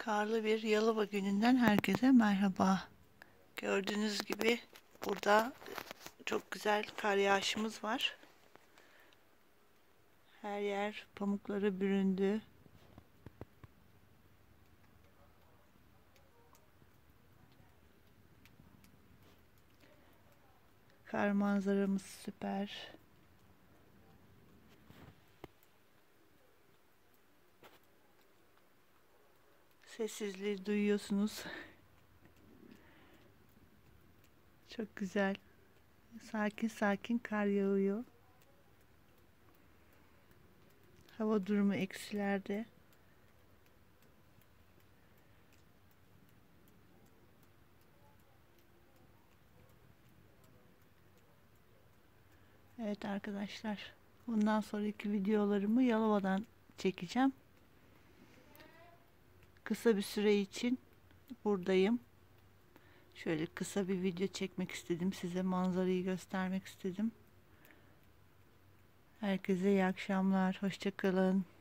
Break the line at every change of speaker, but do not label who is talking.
Karlı bir Yalova gününden herkese merhaba. Gördüğünüz gibi burada çok güzel kar yağışımız var. Her yer pamuklara büründü. Kar manzaramız süper. Sessizliği duyuyorsunuz. Çok güzel. Sakin sakin kar yağıyor. Hava durumu eksilerde. Evet arkadaşlar. Bundan sonraki videolarımı Yalova'dan çekeceğim. Kısa bir süre için buradayım. Şöyle kısa bir video çekmek istedim. Size manzarayı göstermek istedim. Herkese iyi akşamlar. Hoşça kalın.